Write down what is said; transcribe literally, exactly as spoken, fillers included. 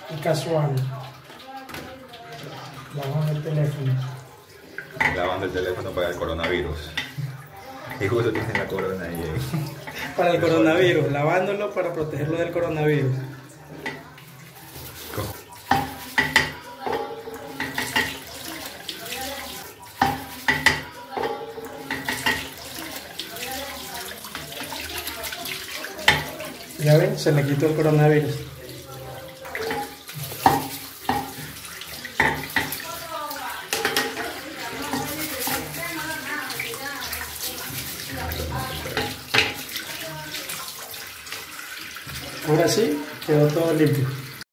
y casual. Lavando el teléfono. Lavando el teléfono para el coronavirus. Y justo tienen la corona ahí. eh. Para el coronavirus, lavándolo para protegerlo del coronavirus. Ya ven, se le quitó el coronavirus. Ahora sí, quedó todo limpio.